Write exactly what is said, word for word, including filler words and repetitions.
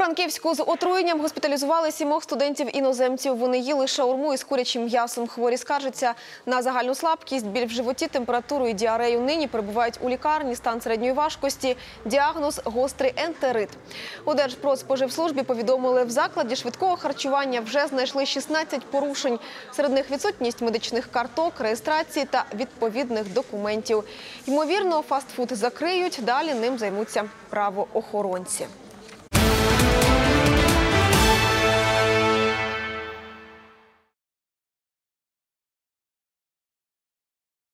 Івано-Франківську з отруєнням госпіталізували сімох студентів-іноземців. Вони їли шаурму із курячим м'ясом. Хворі скаржаться на загальну слабкість, біль в животі, температуру і діарею. Нині перебувають у лікарні, стан середньої важкості, діагноз – гострий ентерит. У Держпродспоживслужбі повідомили, в закладі швидкого харчування вже знайшли шістнадцять порушень. Серед них відсутність медичних карток, реєстрації та відповідних документів. Ймовірно, фастфуд закриють, далі ним займуться правоохоронці.